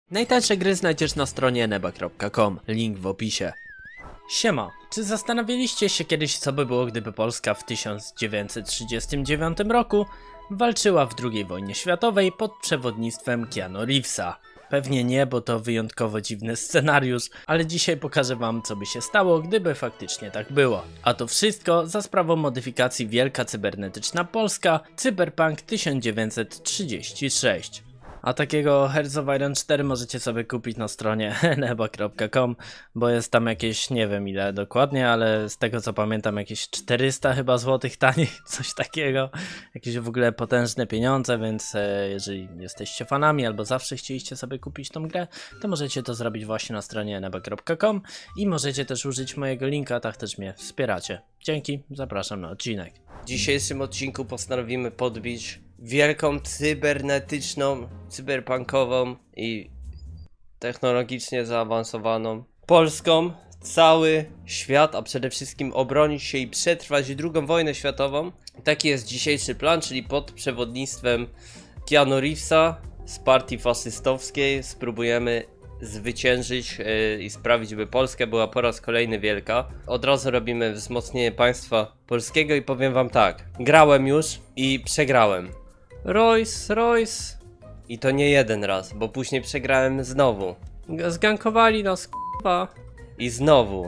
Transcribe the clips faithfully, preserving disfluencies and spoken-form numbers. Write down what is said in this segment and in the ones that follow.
Najtańsze gry znajdziesz na stronie neba kropka com, link w opisie. Siema, czy zastanawialiście się kiedyś, co by było, gdyby Polska w tysiąc dziewięćset trzydziestym dziewiątym roku walczyła w drugiej wojnie światowej pod przewodnictwem Keanu Reevesa? Pewnie nie, bo to wyjątkowo dziwny scenariusz, ale dzisiaj pokażę wam, co by się stało, gdyby faktycznie tak było. A to wszystko za sprawą modyfikacji Wielka Cybernetyczna Polska Cyberpunk tysiąc dziewięćset trzydzieści sześć. A takiego Hearts of Iron cztery możecie sobie kupić na stronie neba kropka com, bo jest tam jakieś, nie wiem ile dokładnie, ale z tego co pamiętam jakieś czterysta chyba złotych taniej, coś takiego. Jakieś w ogóle potężne pieniądze, więc e, jeżeli jesteście fanami albo zawsze chcieliście sobie kupić tą grę, to możecie to zrobić właśnie na stronie neba kropka com i możecie też użyć mojego linka, tak też mnie wspieracie. Dzięki, zapraszam na odcinek. W dzisiejszym odcinku postanowimy podbić wielką cybernetyczną, cyberpunkową i technologicznie zaawansowaną Polską cały świat, a przede wszystkim obronić się i przetrwać drugą wojnę światową. Taki jest dzisiejszy plan, czyli pod przewodnictwem Keanu Reevesa z partii faszystowskiej spróbujemy zwyciężyć yy, i sprawić, by Polska była po raz kolejny wielka. Od razu robimy wzmocnienie państwa polskiego i powiem wam tak, grałem już i przegrałem. Rolls Royce i to nie jeden raz, bo później przegrałem znowu. Zgankowali nas k***a i znowu.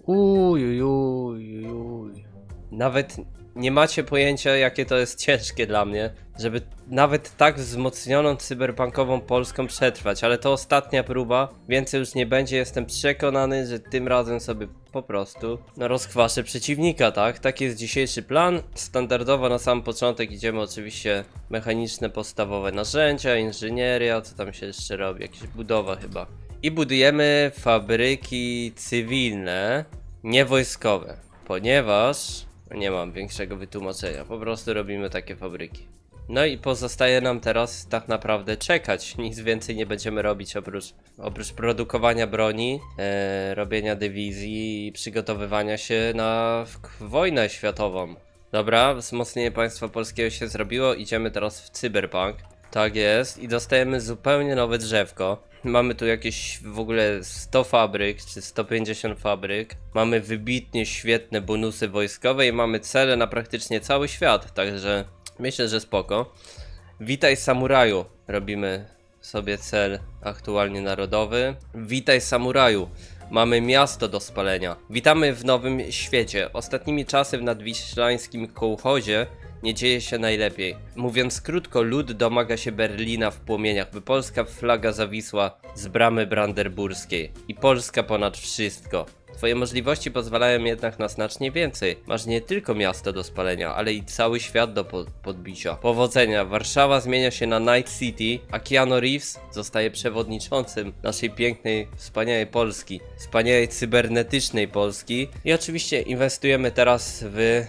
Uj, uj, uj. Nawet nie macie pojęcia, jakie to jest ciężkie dla mnie, żeby nawet tak wzmocnioną cyberpunkową Polską przetrwać, ale to ostatnia próba, więcej już nie będzie, jestem przekonany, że tym razem sobie po prostu no, rozkwaszę przeciwnika, tak? Taki jest dzisiejszy plan. Standardowo na sam początek idziemy oczywiście mechaniczne podstawowe narzędzia, inżynieria, co tam się jeszcze robi, jakieś budowa chyba. I budujemy fabryki cywilne, nie wojskowe, ponieważ nie mam większego wytłumaczenia, po prostu robimy takie fabryki. No i pozostaje nam teraz tak naprawdę czekać, nic więcej nie będziemy robić oprócz, oprócz produkowania broni, e, robienia dywizji i przygotowywania się na wojnę światową. Dobra, wzmocnienie państwa polskiego się zrobiło, idziemy teraz w cyberpunk. Tak jest i dostajemy zupełnie nowe drzewko. Mamy tu jakieś w ogóle sto fabryk, czy sto pięćdziesiąt fabryk. Mamy wybitnie świetne bonusy wojskowe i mamy cele na praktycznie cały świat, także myślę, że spoko. Witaj samuraju, robimy sobie cel aktualnie narodowy. Witaj samuraju, mamy miasto do spalenia. Witamy w nowym świecie. Ostatnimi czasy w nadwiślańskim kołchozie nie dzieje się najlepiej. Mówiąc krótko, lud domaga się Berlina w płomieniach, by polska flaga zawisła z bramy brandenburskiej. I Polska ponad wszystko. Twoje możliwości pozwalają jednak na znacznie więcej. Masz nie tylko miasto do spalenia, ale i cały świat do po podbicia. Powodzenia. Warszawa zmienia się na Night City, a Keanu Reeves zostaje przewodniczącym naszej pięknej, wspaniałej Polski. Wspaniałej cybernetycznej Polski. I oczywiście inwestujemy teraz w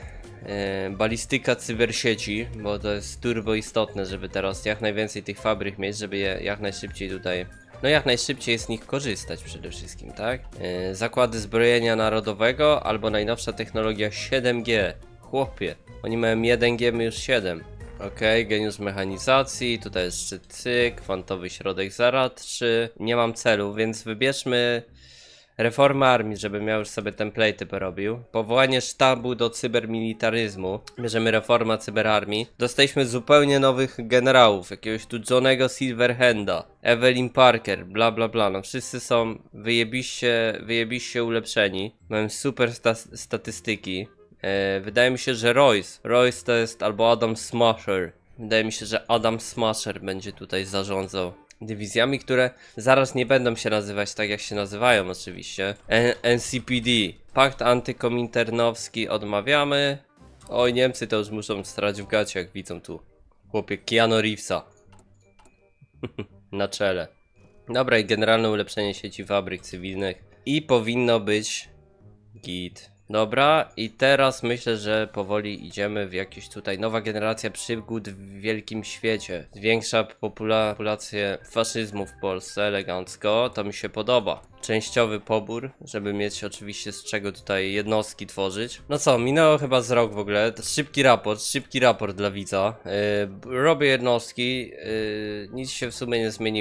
balistyka cybersieci, bo to jest turbo istotne, żeby teraz jak najwięcej tych fabryk mieć, żeby je jak najszybciej tutaj, no jak najszybciej z nich korzystać przede wszystkim, tak? Yy, zakłady zbrojenia narodowego albo najnowsza technologia siedem G. Chłopie, oni mają jeden G, my już siedem. Ok, geniusz mechanizacji, tutaj jeszcze cyk, kwantowy środek zaradczy. Nie mam celu, więc wybierzmy reformę armii, żeby miał już sobie template'y porobił. Powołanie sztabu do cybermilitaryzmu. Bierzemy reformę cyberarmii. Dostaliśmy zupełnie nowych generałów. Jakiegoś tu Johnego Silverhanda, Evelyn Parker, bla bla bla. No wszyscy są wyjebiście, wyjebiście ulepszeni. Mają super sta statystyki. E, wydaje mi się, że Royce. Royce to jest albo Adam Smasher. Wydaje mi się, że Adam Smasher będzie tutaj zarządzał dywizjami, które zaraz nie będą się nazywać tak jak się nazywają oczywiście. N C P D. Pakt antykominternowski odmawiamy. Oj, Niemcy to już muszą strać w gacie, jak widzą tu chłopie Keanu Reevesa na czele. Dobra, i generalne ulepszenie sieci fabryk cywilnych i powinno być git. Dobra, i teraz myślę, że powoli idziemy w jakieś tutaj nowa generacja przygód w wielkim świecie. Zwiększa populację faszyzmu w Polsce elegancko, to mi się podoba. Częściowy pobór, żeby mieć oczywiście z czego tutaj jednostki tworzyć. No co, minęło chyba z rok w ogóle. Szybki raport, szybki raport dla widza. Yy, robię jednostki, yy, nic się w sumie nie zmieniło.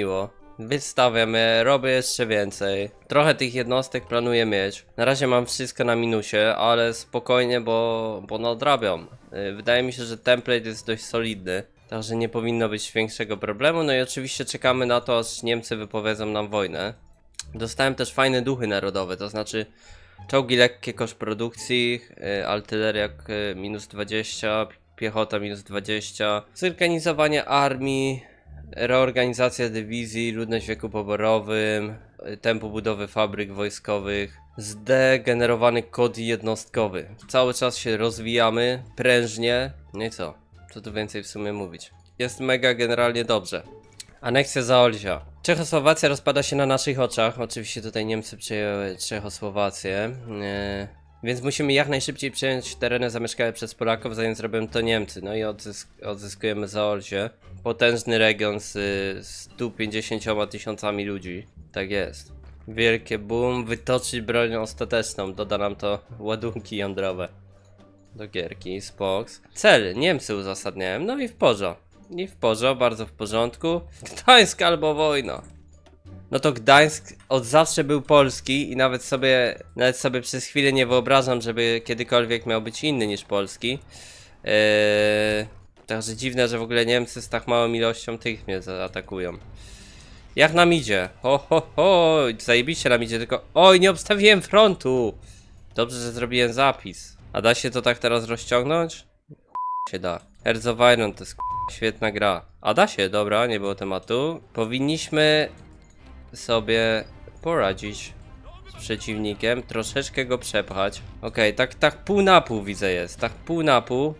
Wystawiam je, robię jeszcze więcej. Trochę tych jednostek planuję mieć. Na razie mam wszystko na minusie, ale spokojnie, bo, bo nadrabiam. Yy, wydaje mi się, że template jest dość solidny. Także nie powinno być większego problemu. No i oczywiście czekamy na to, aż Niemcy wypowiedzą nam wojnę. Dostałem też fajne duchy narodowe, to znaczy czołgi lekkie koszt produkcji, yy, artyleria yy, minus dwadzieścia, piechota minus dwadzieścia, zorganizowanie armii, reorganizacja dywizji, ludność w wieku poborowym, tempo budowy fabryk wojskowych, zdegenerowany kod jednostkowy. Cały czas się rozwijamy, prężnie. No i co? Co tu więcej w sumie mówić? Jest mega generalnie dobrze. Aneksja Zaolzia. Czechosłowacja rozpada się na naszych oczach. Oczywiście tutaj Niemcy przejęły Czechosłowację. Yy, więc musimy jak najszybciej przejąć tereny zamieszkane przez Polaków, zanim zrobią to Niemcy. No i odzysk odzyskujemy Zaolzie. Potężny region z stu pięćdziesięcioma tysiącami ludzi. Tak jest. Wielkie boom. Wytoczyć broń ostateczną. Doda nam to ładunki jądrowe. Do gierki, spoks. Cel, Niemcy uzasadniałem, no i w porządku. I w porządku, bardzo w porządku. Gdańsk albo wojna. No to Gdańsk od zawsze był polski i nawet sobie, nawet sobie przez chwilę nie wyobrażam, żeby kiedykolwiek miał być inny niż polski. Eee, także dziwne, że w ogóle Niemcy z tak małą ilością tych mnie zaatakują. Jak nam idzie? Ho, ho, ho, zajebiście nam idzie, tylko... Oj, nie obstawiłem frontu! Dobrze, że zrobiłem zapis. A da się to tak teraz rozciągnąć? Się da. Hearts of Iron to jest świetna gra. A da się, dobra, nie było tematu. Powinniśmy sobie poradzić z przeciwnikiem, troszeczkę go przepchać. Okej, okay, tak, tak pół na pół widzę jest, tak pół na pół.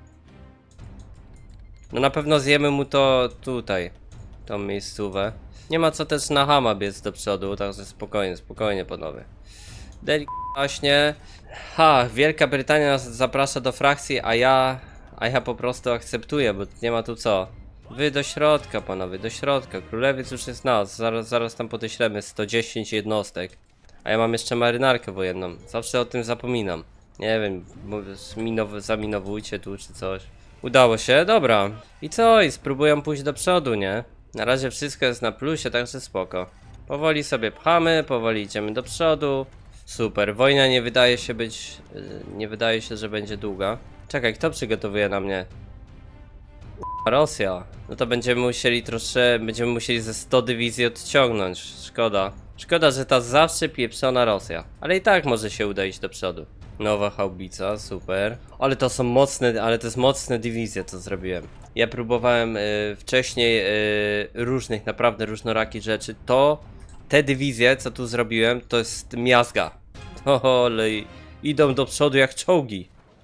No na pewno zjemy mu to tutaj, tą miejscówę. Nie ma co też na hama biec do przodu, także spokojnie, spokojnie panowie. Delikatnie. Ha, Wielka Brytania nas zaprasza do frakcji, a ja... A ja po prostu akceptuję, bo nie ma tu co. Wy do środka, panowie, do środka. Królewiec już jest nas. Zaraz, zaraz tam podeślemy sto dziesięć jednostek. A ja mam jeszcze marynarkę wojenną. Zawsze o tym zapominam. Nie wiem, zminow- zaminowujcie tu czy coś. Udało się? Dobra. I co? I spróbują pójść do przodu, nie? Na razie wszystko jest na plusie, także spoko. Powoli sobie pchamy, powoli idziemy do przodu. Super. Wojna nie wydaje się być... Nie wydaje się, że będzie długa. Czekaj, kto przygotowuje na mnie? Rosja. No to będziemy musieli troszkę, będziemy musieli ze sto dywizji odciągnąć. Szkoda. Szkoda, że ta zawsze pieprzona Rosja. Ale i tak może się uda iść do przodu. Nowa haubica, super. Ale to są mocne, ale to jest mocne dywizje, co zrobiłem. Ja próbowałem y, wcześniej y, różnych, naprawdę różnorakich rzeczy. To, te dywizje, co tu zrobiłem, to jest miazga. Olej. Idą do przodu jak czołgi.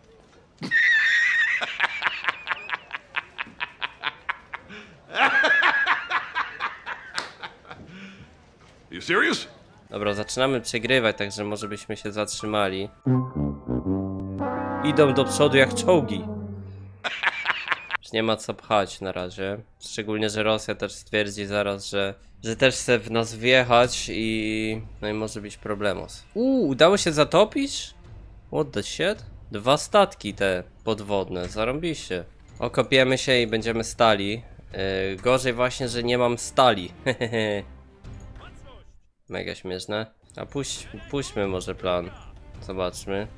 You serious? Dobra, zaczynamy przegrywać, także może byśmy się zatrzymali. Idą do przodu jak czołgi. Już nie ma co pchać na razie. Szczególnie, że Rosja też stwierdzi zaraz, że, że też chce w nas wjechać i... No i może być problemos. Uuu, udało się zatopić? What the shit? Dwa statki te podwodne, zarąbiście. Okopiemy się i będziemy stali. Yy, gorzej właśnie, że nie mam stali. Mega śmieszne. A puść, puśćmy może plan. Zobaczmy.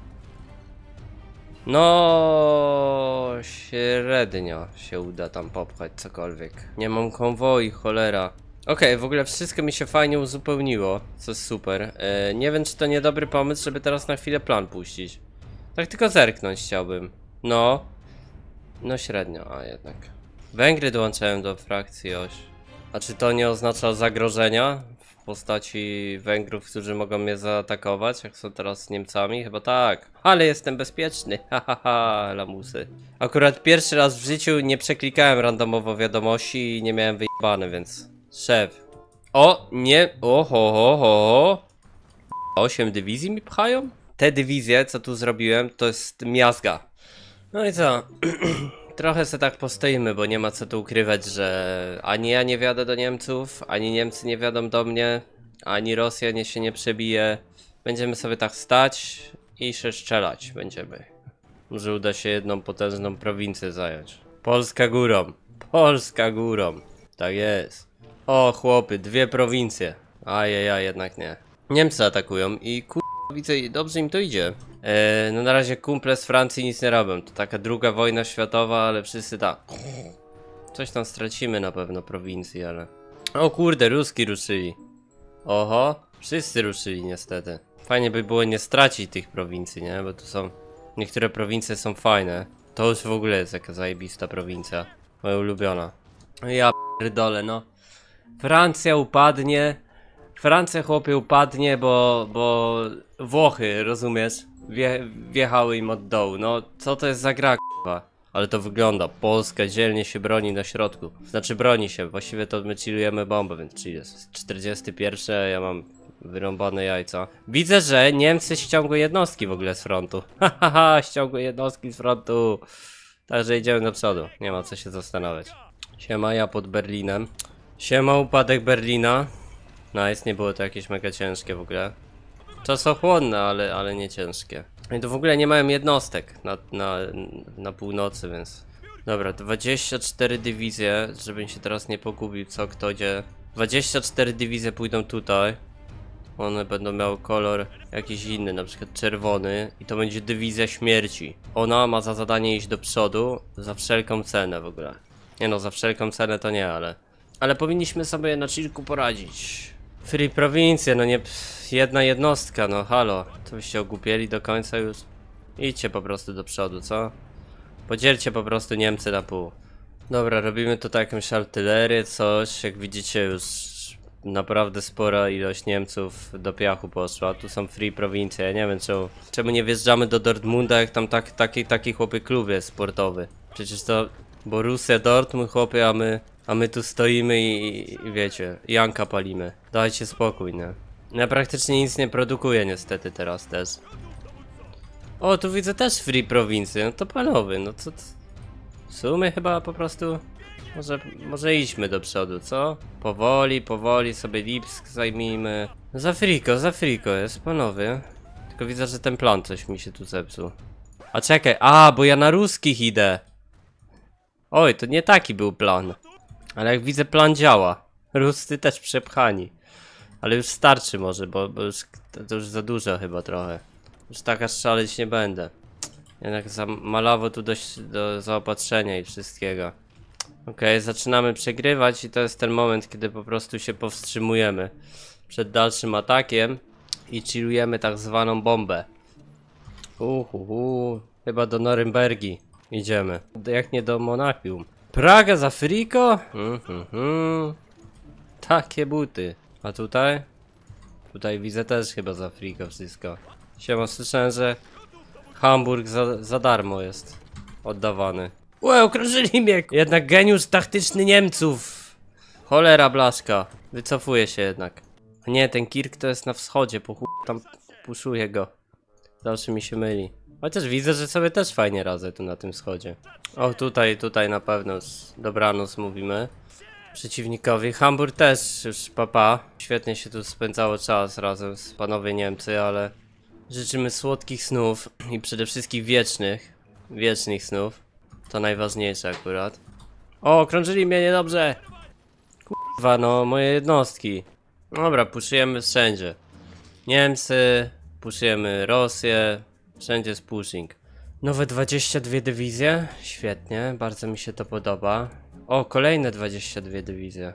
No średnio się uda tam popchać cokolwiek. Nie mam konwoi, cholera. Okej, okay, w ogóle wszystko mi się fajnie uzupełniło, co jest super. Yy, nie wiem, czy to niedobry pomysł, żeby teraz na chwilę plan puścić. Tak tylko zerknąć chciałbym. No. No średnio, a jednak. Węgry dołączałem do frakcji oś. A czy to nie oznacza zagrożenia? W postaci Węgrów, którzy mogą mnie zaatakować, jak są teraz Niemcami? Chyba tak. Ale jestem bezpieczny. Hahaha, lamusy. Akurat pierwszy raz w życiu nie przeklikałem randomowo wiadomości i nie miałem wyjebane, więc... Szef. O, nie. Oho, ho, ho. Osiem dywizji mi pchają? Te dywizje, co tu zrobiłem, to jest miazga. No i co? Trochę se tak postoimy, bo nie ma co tu ukrywać, że ani ja nie wjadę do Niemców, ani Niemcy nie wjadą do mnie, ani Rosja nie się nie przebije. Będziemy sobie tak stać i się strzelać będziemy. Może uda się jedną potężną prowincję zająć. Polska górą. Polska górą. Tak jest. O chłopy, dwie prowincje. Ajajaj, jednak nie. Niemcy atakują i kur... widzę, dobrze im to idzie. Eee, no na razie kumple z Francji nic nie robią. To taka druga wojna światowa, ale wszyscy tak. Coś tam stracimy na pewno prowincji, ale... O kurde, Ruski ruszyli. Oho, wszyscy ruszyli niestety. Fajnie by było nie stracić tych prowincji, nie? Bo tu są... niektóre prowincje są fajne. To już w ogóle jest jaka zajebista prowincja. Moja ulubiona. Ja pierdolę, no. Francja upadnie. Francja chłopie upadnie, bo... bo... Włochy, rozumiesz? Wje, wjechały im od dołu. No, co to jest za gra, k***a? Ale to wygląda. Polska dzielnie się broni na środku. Znaczy broni się. Właściwie to my chillujemy bombę, więc chill jest. czterdziesty pierwszy, ja mam wyrąbane jajca. Widzę, że Niemcy ściągły jednostki w ogóle z frontu. Hahaha, ściągły jednostki z frontu. Także idziemy do przodu. Nie ma co się zastanawiać. Siema, ja pod Berlinem. Siema, upadek Berlina. Nice, nie było to jakieś mega ciężkie w ogóle. Czasochłonne, ale, ale nie ciężkie. I to w ogóle nie mają jednostek na, na, na północy, więc... Dobra, dwadzieścia cztery dywizje, żebym się teraz nie pogubił co kto gdzie. dwadzieścia cztery dywizje pójdą tutaj. One będą miały kolor jakiś inny, na przykład czerwony. I to będzie dywizja śmierci. Ona ma za zadanie iść do przodu za wszelką cenę w ogóle. Nie no, za wszelką cenę to nie, ale... Ale powinniśmy sobie na chillku poradzić. Free prowincje, no nie... Jedna jednostka, no halo. To byście ogłupieli do końca już? Idźcie po prostu do przodu, co? Podzielcie po prostu Niemcy na pół. Dobra, robimy tutaj jakąś artylerię, coś. Jak widzicie już naprawdę spora ilość Niemców do piachu poszła. Tu są free prowincje, ja nie wiem czemu, czemu nie wjeżdżamy do Dortmunda, jak tam tak, taki, taki chłopy klub jest sportowy. Przecież to Borussia Dortmund chłopy, a my, a my tu stoimy i, i wiecie, Janka palimy. Dajcie spokój, nie? Ja praktycznie nic nie produkuję niestety teraz też. O, tu widzę też free prowincje, no to panowie, no co... W sumie chyba po prostu... Może, może idźmy do przodu, co? Powoli, powoli sobie Lipsk zajmijmy. Za friko, za friko jest, panowie. Tylko widzę, że ten plan coś mi się tu zepsuł. A czekaj, a, bo ja na ruskich idę. Oj, to nie taki był plan. Ale jak widzę, plan działa. Ruscy też przepchani. Ale już starczy może, bo, bo już, to już za dużo chyba trochę. Już tak aż szaleć nie będę. Jednak za malawo tu dość do zaopatrzenia i wszystkiego. Okej, okay, zaczynamy przegrywać i to jest ten moment, kiedy po prostu się powstrzymujemy przed dalszym atakiem i chillujemy tak zwaną bombę. Uhuhu, chyba do Norymbergi idziemy. Jak nie do Monachium. Praga za friko? Mhm. Takie buty. A tutaj? Tutaj widzę też chyba za friko wszystko. Siema, słyszałem, że Hamburg za, za darmo jest oddawany. Łe, okrążyli mnie! Jednak geniusz taktyczny Niemców! Cholera blaszka. Wycofuję się jednak. Nie, ten Kirk to jest na wschodzie, po chuj tam puszuję go. Zawsze mi się myli. Chociaż widzę, że sobie też fajnie radzę tu na tym wschodzie. O, tutaj, tutaj na pewno już dobranoc mówimy przeciwnikowi. Hamburg też już papa. Świetnie się tu spędzało czas razem z panowie Niemcy, ale życzymy słodkich snów i przede wszystkim wiecznych, wiecznych snów. To najważniejsze akurat. O, krążyli mnie niedobrze. Kurwa, no, moje jednostki. Dobra, puszujemy wszędzie. Niemcy, puszujemy Rosję, wszędzie jest pushing. Nowe dwadzieścia dwie dywizje, świetnie, bardzo mi się to podoba. O, kolejne dwadzieścia dwie dywizje.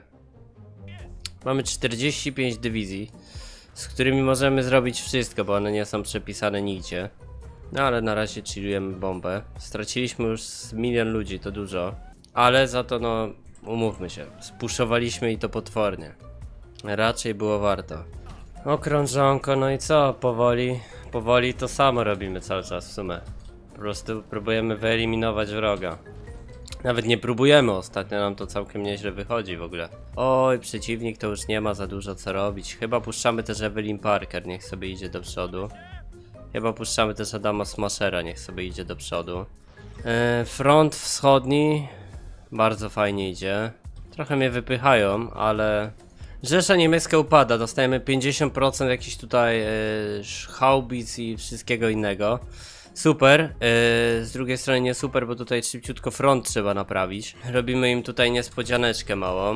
Mamy czterdzieści pięć dywizji, z którymi możemy zrobić wszystko, bo one nie są przepisane nigdzie. No ale na razie chillujemy bombę. Straciliśmy już milion ludzi, to dużo. Ale za to no, umówmy się, spuszowaliśmy i to potwornie. Raczej było warto. Okrążonko, no i co? Powoli, powoli to samo robimy cały czas w sumie. Po prostu próbujemy wyeliminować wroga. Nawet nie próbujemy, ostatnio nam to całkiem nieźle wychodzi w ogóle. Oj, przeciwnik to już nie ma za dużo co robić. Chyba puszczamy też Evelyn Parker, niech sobie idzie do przodu. Chyba puszczamy też Adama Smashera, niech sobie idzie do przodu. Yy, front wschodni bardzo fajnie idzie. Trochę mnie wypychają, ale... Rzesza niemiecka upada, dostajemy pięćdziesiąt procent jakichś tutaj yy, haubic i wszystkiego innego. Super, yy, z drugiej strony nie super, bo tutaj szybciutko front trzeba naprawić. Robimy im tutaj niespodzianeczkę małą.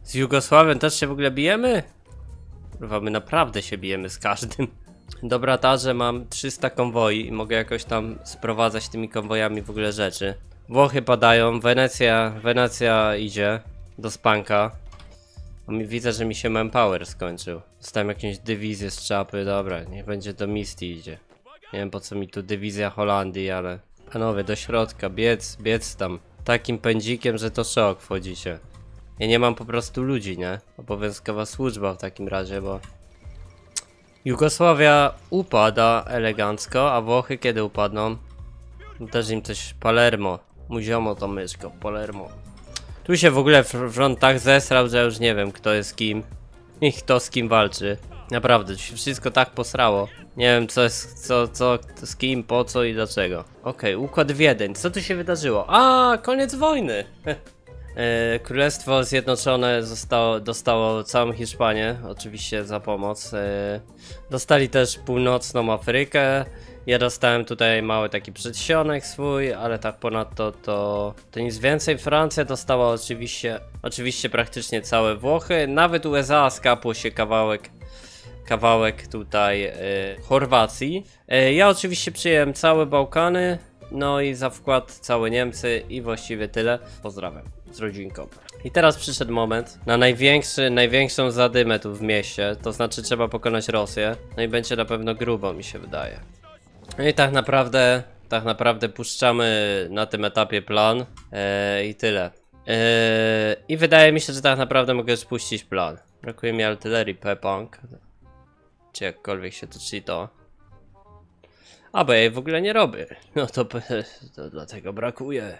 Z Jugosławią też się w ogóle bijemy? Kurwa, my naprawdę się bijemy z każdym. Dobra ta, że mam trzysta konwoi i mogę jakoś tam sprowadzać tymi konwojami w ogóle rzeczy. Włochy padają, Wenecja, Wenecja idzie do spanka. Widzę, że mi się manpower skończył. Dostałem jakąś dywizję z czapy, dobra, niech będzie do Misty idzie. Nie wiem po co mi tu dywizja Holandii, ale... Panowie, do środka, biec, biec tam. Takim pędzikiem, że to szok wchodzicie. Ja nie mam po prostu ludzi, nie? Obowiązkowa służba w takim razie, bo... Jugosławia upada elegancko, a Włochy kiedy upadną? Też im coś... Palermo. Mój ziomo to myszko, Palermo. Tu się w ogóle front tak zesrał, że już nie wiem kto jest kim. I kto z kim walczy. Naprawdę, to się wszystko tak posrało. Nie wiem co jest, co, co, z kim, po co i dlaczego. Okej, okay, układ Wiedeń. Co tu się wydarzyło? A, koniec wojny! e, Królestwo Zjednoczone zostało, dostało całą Hiszpanię, oczywiście za pomoc. E, dostali też północną Afrykę. Ja dostałem tutaj mały taki przedsionek swój, ale tak ponadto to, to nic więcej. Francja dostała oczywiście, oczywiście praktycznie całe Włochy. Nawet U S A skapło się kawałek, kawałek tutaj y, Chorwacji. Y, ja oczywiście przyjąłem całe Bałkany, no i za wkład całe Niemcy i właściwie tyle. Pozdrawiam z rodzinką. I teraz przyszedł moment na największy, największą zadymę tu w mieście, to znaczy trzeba pokonać Rosję. No i będzie na pewno grubo, mi się wydaje. No i tak naprawdę, tak naprawdę puszczamy na tym etapie plan eee, i tyle. Eee, I wydaje mi się, że tak naprawdę mogę już puścić plan. Brakuje mi artylerii P-Punk. Czy jakkolwiek się to czyta. A bo ja jej w ogóle nie robię. No to, to dlatego brakuje.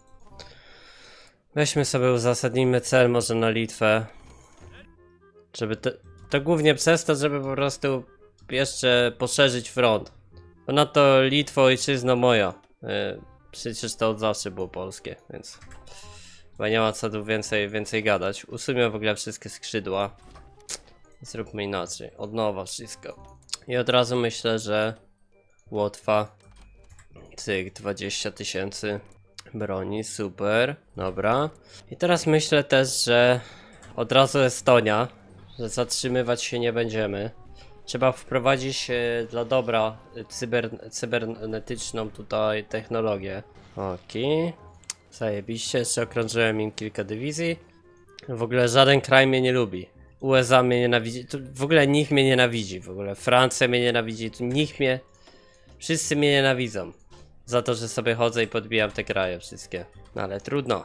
Weźmy sobie, uzasadnijmy cel może na Litwę. Żeby to, to głównie przez to, żeby po prostu jeszcze poszerzyć front. Ponadto Litwo, ojczyzno moja. Yy, przecież to od zawsze było polskie, więc chyba nie ma co tu więcej, więcej gadać. Usuńmy w ogóle wszystkie skrzydła. Zróbmy inaczej. Od nowa wszystko. I od razu myślę, że Łotwa. Cyk, dwadzieścia tysięcy broni, super. Dobra. I teraz myślę też, że od razu Estonia. Że zatrzymywać się nie będziemy. Trzeba wprowadzić e, dla dobra cyber, cybernetyczną tutaj technologię. Okej. Zajebiście, jeszcze okrążyłem im kilka dywizji. W ogóle żaden kraj mnie nie lubi. U S A mnie nienawidzi, tu w ogóle nikt mnie nienawidzi. W ogóle Francja mnie nienawidzi, tu nikt mnie... Wszyscy mnie nienawidzą. Za to, że sobie chodzę i podbijam te kraje wszystkie. No ale trudno.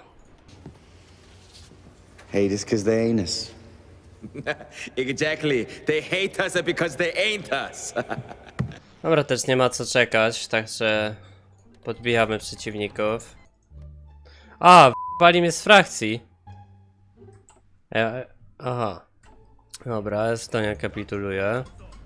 Hate us cause they ain't us. Exactly. They hate us because they ain't us. Dobra, też nie ma co czekać, także podbijamy przeciwników. A, pali mnie z frakcji. E, aha. Dobra, Estonia kapituluje.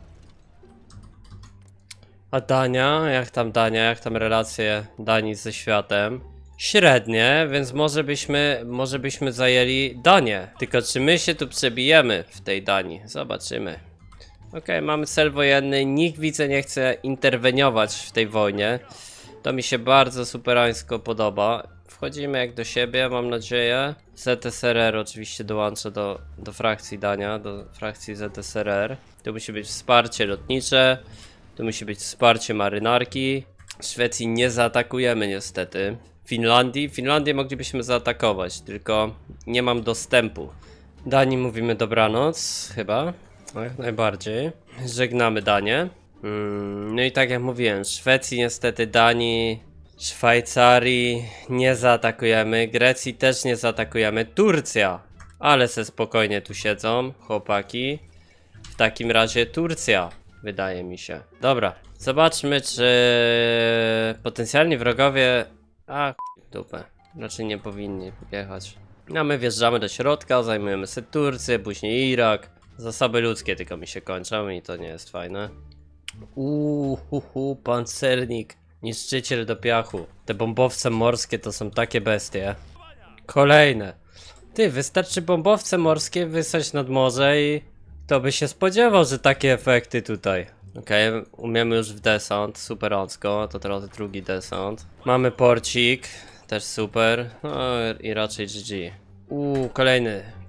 A Dania? Jak tam Dania? Jak tam relacje Danii ze światem? Średnie, więc może byśmy, może byśmy zajęli Danię. Tylko czy my się tu przebijemy w tej Danii? Zobaczymy. Okej, okay, mamy cel wojenny. Nikt, widzę, nie chce interweniować w tej wojnie. To mi się bardzo superańsko podoba. Wchodzimy jak do siebie, mam nadzieję. Z S R R oczywiście dołączę do, do frakcji Dania, do frakcji Z S R R. Tu musi być wsparcie lotnicze. Tu musi być wsparcie marynarki. Szwecji nie zaatakujemy niestety. Finlandii? Finlandię moglibyśmy zaatakować, tylko nie mam dostępu. Danii mówimy dobranoc, chyba. No, jak najbardziej. Żegnamy Danię. Hmm, no i tak jak mówiłem, Szwecji niestety, Danii, Szwajcarii nie zaatakujemy. Grecji też nie zaatakujemy. Turcja! Ale se spokojnie tu siedzą, chłopaki. W takim razie Turcja, wydaje mi się. Dobra, zobaczmy, czy potencjalni wrogowie... A, dupę. Raczej nie powinni jechać. A my wjeżdżamy do środka, zajmujemy sobie Turcję, później Irak. Zasoby ludzkie tylko mi się kończą i to nie jest fajne. Uuu, hu, hu, pancernik. Niszczyciel do piachu. Te bombowce morskie to są takie bestie. Kolejne. Ty, wystarczy bombowce morskie wysłać nad morze i... Kto by się spodziewał, że takie efekty tutaj. Okej, okay, umiemy już w desant, superancko, to teraz drugi desant. Mamy porcik, też super, no i raczej G G. Uuu, kolejny,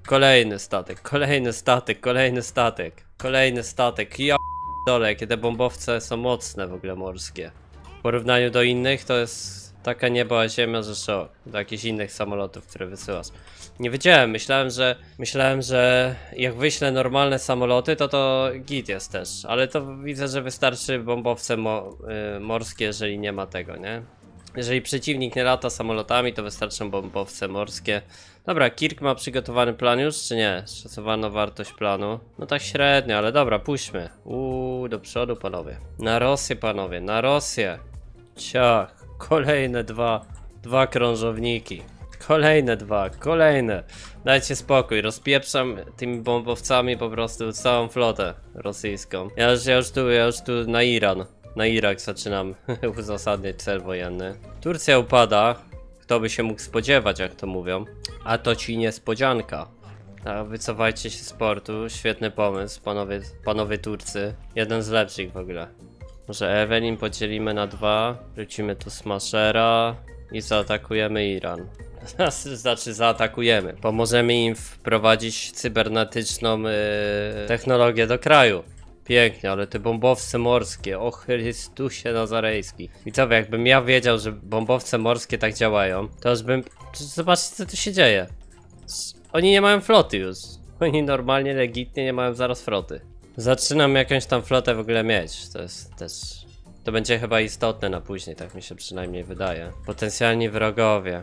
Kolejny statek, kolejny statek, kolejny statek, kolejny statek. Ja dole, jakie te bombowce są mocne w ogóle morskie. W porównaniu do innych to jest taka nieba a ziemia, że szok. Do jakichś innych samolotów, które wysyłasz. Nie wiedziałem, myślałem, że myślałem, że jak wyślę normalne samoloty, to to git jest też. Ale to widzę, że wystarczy bombowce mo y, morskie, jeżeli nie ma tego, nie? Jeżeli przeciwnik nie lata samolotami, to wystarczą bombowce morskie. Dobra, Kirk ma przygotowany plan już, czy nie? Szacowana wartość planu. No tak średnio, ale dobra, puśćmy. Uuu, do przodu, panowie. Na Rosję, panowie, na Rosję. Ciach, kolejne dwa, dwa krążowniki. Kolejne dwa, kolejne. Dajcie spokój, rozpieprzam tymi bombowcami po prostu całą flotę rosyjską. Ja już, ja już tu, ja już tu na Iran. Na Irak zaczynam uzasadniać cel wojenny. Turcja upada. Kto by się mógł spodziewać, jak to mówią. A to ci niespodzianka. A wycofajcie się z portu. Świetny pomysł, panowie, panowie Turcy. Jeden z lepszych w ogóle. Może Evelyn podzielimy na dwa. Wrócimy tu Smashera. I zaatakujemy Iran. Znaczy zaatakujemy. Pomożemy im wprowadzić cybernetyczną yy, technologię do kraju. Pięknie, ale te bombowce morskie, o Chrystusie Nazarejski. Widzowie, jakbym ja wiedział, że bombowce morskie tak działają, to już bym... Zobaczcie, co tu się dzieje. Oni nie mają floty już. Oni normalnie, legitnie nie mają zaraz floty. Zaczynam jakąś tam flotę w ogóle mieć. To jest też... To będzie chyba istotne na później, tak mi się przynajmniej wydaje. Potencjalni wrogowie.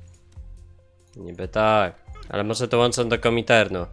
Niby tak. Ale może dołączą do Kominternu.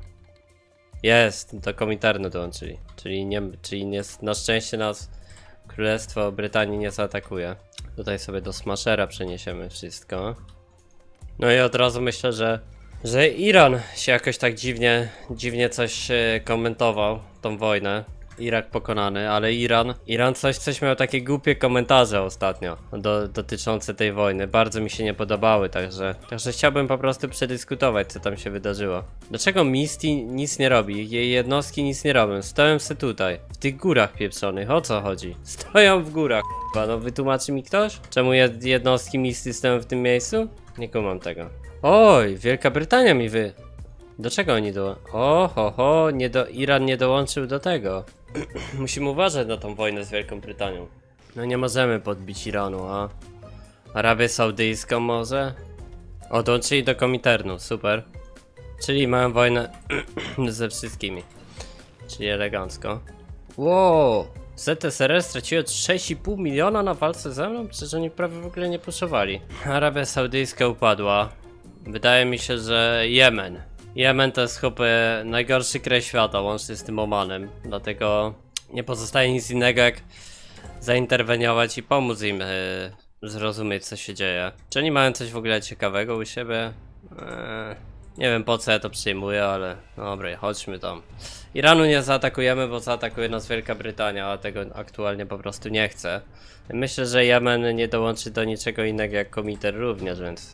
Jest, do Kominternu dołączyli. Czyli, nie, czyli nie, na szczęście nas Królestwo Brytanii nie zaatakuje. Tutaj sobie do Smashera przeniesiemy wszystko. No i od razu myślę, że że Iran się jakoś tak dziwnie, dziwnie coś e, komentował, tą wojnę. Irak pokonany, ale Iran, Iran coś, coś miał takie głupie komentarze ostatnio do, dotyczące tej wojny. Bardzo mi się nie podobały, także, także chciałbym po prostu przedyskutować, co tam się wydarzyło. Dlaczego Misty nic nie robi? Jej jednostki nic nie robią. Stoją se tutaj, w tych górach pieprzonych. O co chodzi? Stoją w górach, k***a. No wytłumaczy mi ktoś? Czemu jednostki Misty stoją w tym miejscu? Nie kumam tego. Oj, Wielka Brytania mi wy... Do czego oni do... O, ho, ho, nie do... Iran nie dołączył do tego. Musimy uważać na tą wojnę z Wielką Brytanią. No nie możemy podbić Iranu, a... Arabię Saudyjską może? O, dołączyli do Kominternu, super. Czyli mają wojnę ze wszystkimi. Czyli elegancko. Wow! Z T S R straciło sześć i pół miliona na walce ze mną? Przecież oni prawie w ogóle nie puszowali. Arabia Saudyjska upadła. Wydaje mi się, że Jemen. Jemen to jest chyba najgorszy kraj świata, łącznie z tym Omanem. Dlatego nie pozostaje nic innego jak zainterweniować i pomóc im yy, zrozumieć, co się dzieje. Czy oni mają coś w ogóle ciekawego u siebie? Eee, nie wiem, po co ja to przyjmuję, ale dobra, chodźmy tam. Iranu nie zaatakujemy, bo zaatakuje nas Wielka Brytania, a tego aktualnie po prostu nie chcę. Myślę, że Jemen nie dołączy do niczego innego jak Komiter również, więc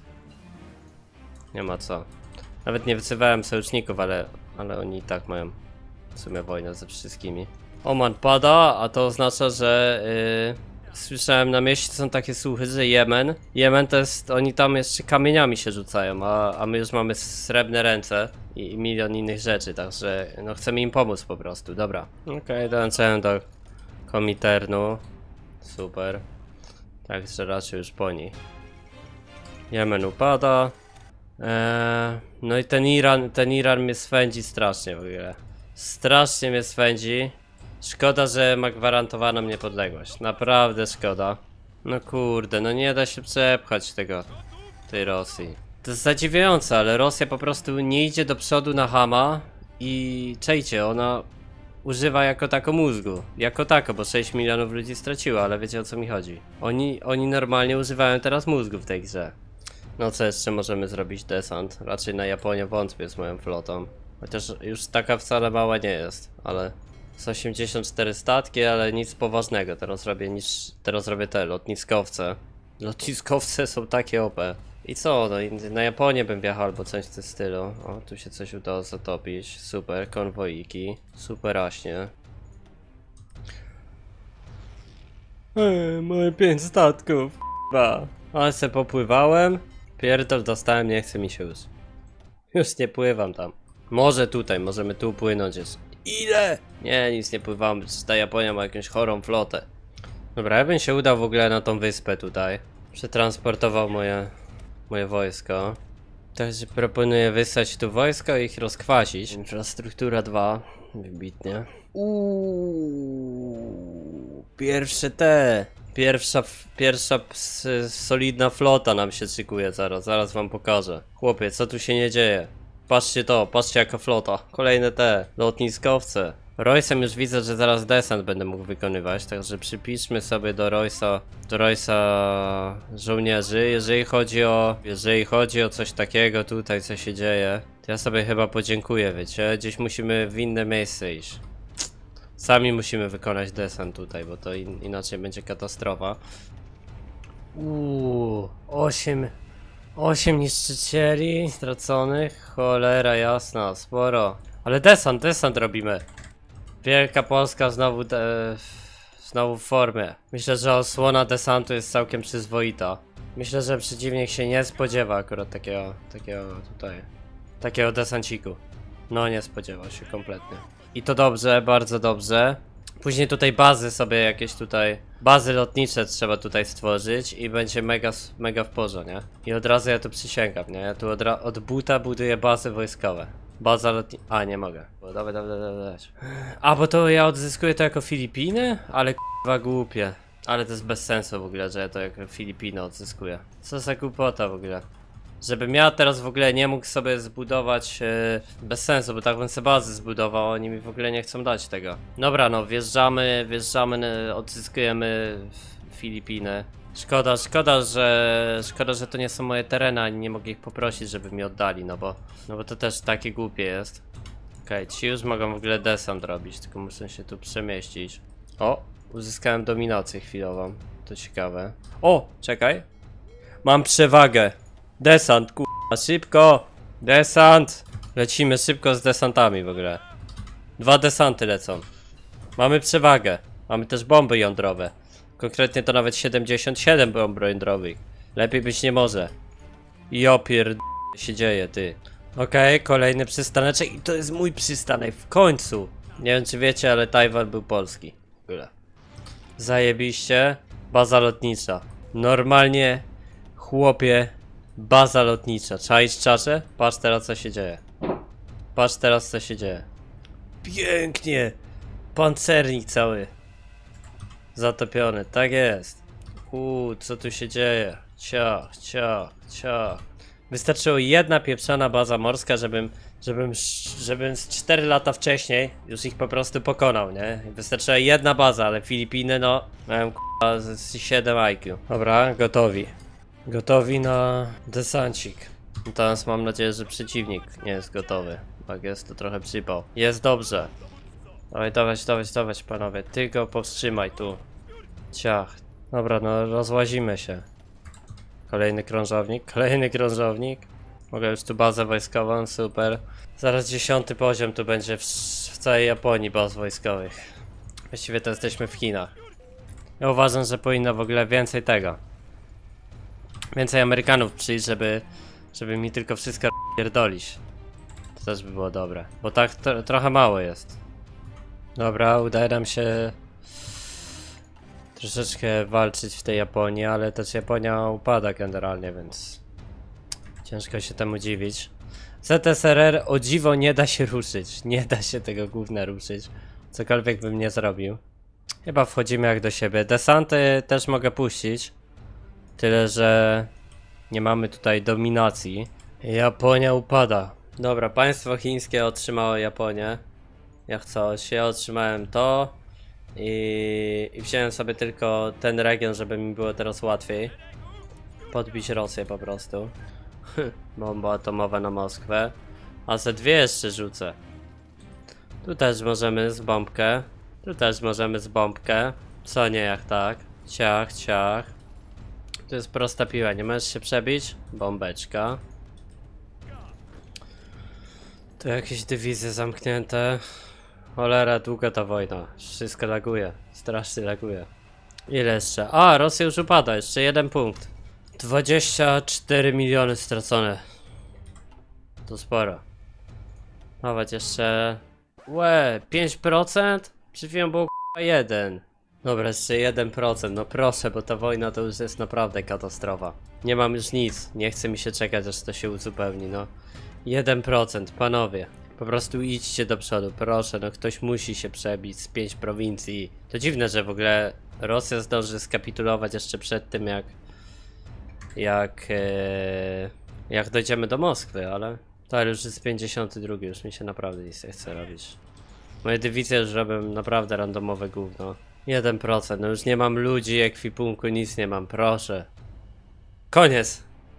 nie ma co. Nawet nie wysyłałem sojuszników, ale, ale oni i tak mają w sumie wojnę ze wszystkimi. Oman pada, a to oznacza, że yy, słyszałem na mieście, są takie słuchy, że Jemen Jemen to jest, oni tam jeszcze kamieniami się rzucają, a, a my już mamy srebrne ręce i, i milion innych rzeczy, także no chcemy im pomóc po prostu, dobra. Okej, okay, dołączyłem do Kominternu, super, także raczej już po nich. Jemen upada. Eee, no i ten Iran, ten Iran mnie swędzi strasznie w ogóle. Strasznie mnie swędzi. Szkoda, że ma gwarantowaną niepodległość. Naprawdę szkoda. No kurde, no nie da się przepchać tego, tej Rosji. To jest zadziwiające, ale Rosja po prostu nie idzie do przodu na chama. I czejcie, ona używa jako tako mózgu. Jako tako, bo sześć milionów ludzi straciło, ale wiecie, o co mi chodzi. Oni, oni normalnie używają teraz mózgu w tej grze. No co jeszcze możemy zrobić? Desant. Raczej na Japonię wątpię z moją flotą. Chociaż już taka wcale mała nie jest, ale... Z osiemdziesiąt cztery statki, ale nic poważnego. Teraz robię niż... Teraz robię te lotniskowce. Lotniskowce są takie O P. I co? No, na Japonię bym wjechał albo coś w tym stylu. O, tu się coś udało zatopić. Super, konwoiki. Super raśnie. Eee, moje pięć statków. Ba. Ale se popływałem. Pierdol dostałem, nie chce mi się już. Już nie pływam tam. Może tutaj, możemy tu płynąć jeszcze. Ile? Nie, nic nie pływamy, przecież ta Japonia ma jakąś chorą flotę. Dobra, ja bym się udał w ogóle na tą wyspę tutaj. Przetransportował moje, moje wojsko. Także proponuję wysłać tu wojsko i ich rozkwasić. Infrastruktura dwa. Wybitnie. Uuu, pierwsze te. Pierwsza, pierwsza ps, solidna flota nam się szykuje zaraz. Zaraz wam pokażę. Chłopie, co tu się nie dzieje? Patrzcie to, patrzcie jaka flota. Kolejne te, lotniskowce. Roysem już widzę, że zaraz desant będę mógł wykonywać, także przypiszmy sobie do Roysa, do Roysa żołnierzy. Jeżeli chodzi o, jeżeli chodzi o coś takiego tutaj, co się dzieje, to ja sobie chyba podziękuję, wiecie? Gdzieś musimy w inne miejsce iść. Sami musimy wykonać desant tutaj, bo to in, inaczej będzie katastrofa. Uuu, osiem, osiem niszczycieli straconych, cholera jasna, sporo. Ale desant, desant robimy. Wielka Polska znowu, de, znowu w formie. Myślę, że osłona desantu jest całkiem przyzwoita. Myślę, że przeciwnik się nie spodziewa akurat takiego, takiego tutaj, takiego desanciku. No nie spodziewał się kompletnie. I to dobrze, bardzo dobrze. Później tutaj bazy sobie jakieś tutaj, bazy lotnicze trzeba tutaj stworzyć i będzie mega, mega w porze, nie? I od razu ja tu przysięgam, nie? Ja tu od, od buta buduję bazy wojskowe. Baza lotnicza. A, nie mogę. Bo dawaj, dawaj, dawaj, dawaj. A, bo to ja odzyskuję to jako Filipiny? Ale k***wa głupie. Ale to jest bez sensu w ogóle, że ja to jako Filipiny odzyskuję. Co za głupota w ogóle. Żebym ja teraz w ogóle nie mógł sobie zbudować yy, bez sensu, bo tak bym sobie bazy zbudował, oni mi w ogóle nie chcą dać tego. Dobra, no wjeżdżamy, wjeżdżamy, odzyskujemy Filipiny. Szkoda, szkoda, że szkoda, że to nie są moje tereny, ani nie mogę ich poprosić, żeby mi oddali, no bo no bo to też takie głupie jest. Okej, okay, ci już mogą w ogóle desant robić, tylko muszę się tu przemieścić. O, uzyskałem dominację chwilową, to ciekawe. O, czekaj. Mam przewagę. Desant, kurwa, szybko! Desant! Lecimy szybko z desantami w ogóle. Dwa desanty lecą. Mamy przewagę. Mamy też bomby jądrowe. Konkretnie to nawet siedemdziesiąt siedem bomb jądrowych. Lepiej być nie może. I opierd... się dzieje, ty. Okej, okay, kolejny przystaneczek i to jest mój przystanek w końcu. Nie wiem czy wiecie, ale Tajwan był polski. W ogóle. Zajebiście. Baza lotnicza. Normalnie, chłopie, baza lotnicza. Czaisz czacze? Patrz teraz co się dzieje. Patrz teraz co się dzieje. Pięknie. Pancernik cały. Zatopiony, tak jest. Uuu, co tu się dzieje? Ciach, ciach, ciach. Wystarczyło jedna pieprzona baza morska, żebym, żebym, żebym z cztery lata wcześniej już ich po prostu pokonał, nie? Wystarczyła jedna baza, ale Filipiny, no, miałem k***a z siedem I Q. Dobra, gotowi. Gotowi na desancik. Teraz mam nadzieję, że przeciwnik nie jest gotowy. Tak jest, to trochę przypał. Jest dobrze. Dawaj, dawać, dawać, dawać panowie. Ty go powstrzymaj tu. Ciach. Dobra, no rozłazimy się. Kolejny krążownik, kolejny krążownik. Mogę już tu bazę wojskową, super. Zaraz dziesiąty poziom tu będzie w, w całej Japonii baz wojskowych. Właściwie to jesteśmy w Chinach. Ja uważam, że powinno w ogóle więcej tego. Więcej Amerykanów przyjść, żeby, żeby mi tylko wszystko pierdolić. To też by było dobre. Bo tak to, trochę mało jest. Dobra, udaje nam się troszeczkę walczyć w tej Japonii, ale też Japonia upada generalnie, więc ciężko się temu dziwić. Z S R R o dziwo nie da się ruszyć, nie da się tego gówna ruszyć, cokolwiek bym nie zrobił. Chyba wchodzimy jak do siebie. Desanty też mogę puścić, tyle że nie mamy tutaj dominacji. Japonia upada. Dobra, państwo chińskie otrzymało Japonię. Jak coś, ja otrzymałem to i, i wziąłem sobie tylko ten region, żeby mi było teraz łatwiej podbić Rosję po prostu. Bomba atomowa na Moskwę. A ze dwie jeszcze rzucę. Tu też możemy z bombkę. Tu też możemy z bombkę. Co nie jak tak. Ciach, ciach. To jest prosta piła, nie możesz się przebić? Bombeczka. Tu jakieś dywizje zamknięte. Cholera, długa ta wojna. Wszystko laguje. Strasznie laguje. Ile jeszcze? A, Rosja już upada. Jeszcze jeden punkt. dwadzieścia cztery miliony stracone. To sporo. Dawać jeszcze... Łe, pięć procent? Przed chwilą było k***a jeden. Dobra, jeszcze jeden procent, no proszę, bo ta wojna to już jest naprawdę katastrofa. Nie mam już nic, nie chce mi się czekać, aż to się uzupełni, no. jeden procent, panowie. Po prostu idźcie do przodu, proszę, no ktoś musi się przebić z pięć prowincji. To dziwne, że w ogóle Rosja zdąży skapitulować jeszcze przed tym, jak... Jak... E, jak dojdziemy do Moskwy, ale... To już jest pięćdziesiąty drugi, już mi się naprawdę nic nie chce robić. Moje dywizje już robią naprawdę randomowe gówno. jeden procent, no już nie mam ludzi, ekwipunku, nic nie mam, proszę. Koniec!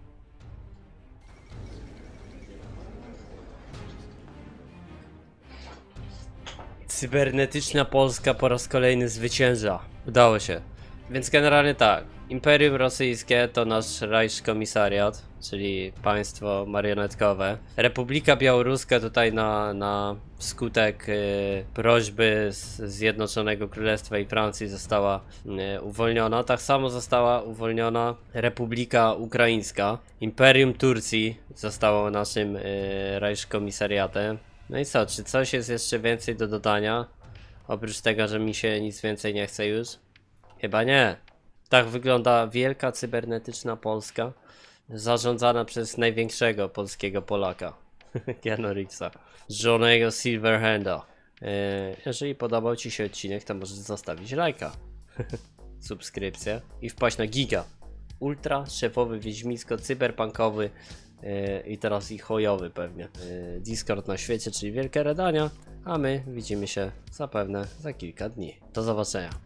Cybernetyczna Polska po raz kolejny zwycięża. Udało się. Więc generalnie tak. Imperium Rosyjskie to nasz Reichskomisariat, czyli państwo marionetkowe. Republika Białoruska tutaj na, na skutek y, prośby z Zjednoczonego Królestwa i Francji została y, uwolniona. Tak samo została uwolniona Republika Ukraińska. Imperium Turcji zostało naszym y, Reichskomisariatem. No i co, czy coś jest jeszcze więcej do dodania? Oprócz tego, że mi się nic więcej nie chce już? Chyba nie. Tak wygląda wielka cybernetyczna Polska, zarządzana przez największego polskiego Polaka, Keanu Reevesa, żonego Silverhanda. Eee, jeżeli podobał ci się odcinek, to możesz zostawić lajka, subskrypcję i wpaść na giga. Ultra, szefowy, wiedźmisko, cyberpunkowy yy, i teraz i chujowy pewnie. Yy, Discord na świecie, czyli wielkie redania, a my widzimy się zapewne za kilka dni. Do zobaczenia.